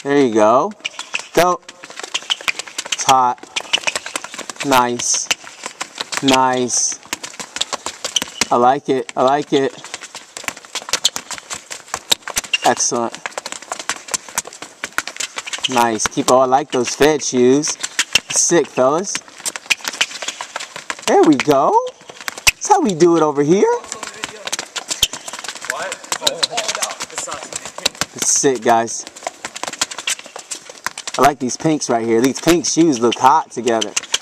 There you go. Go. It's hot. Nice. Nice. I like it. I like it. Excellent. Nice. Keep. Oh, I like those Fed shoes. Sick, fellas. There we go. That's how we do it over here. It's sick, guys. I like these pinks right here. These pink shoes look hot together.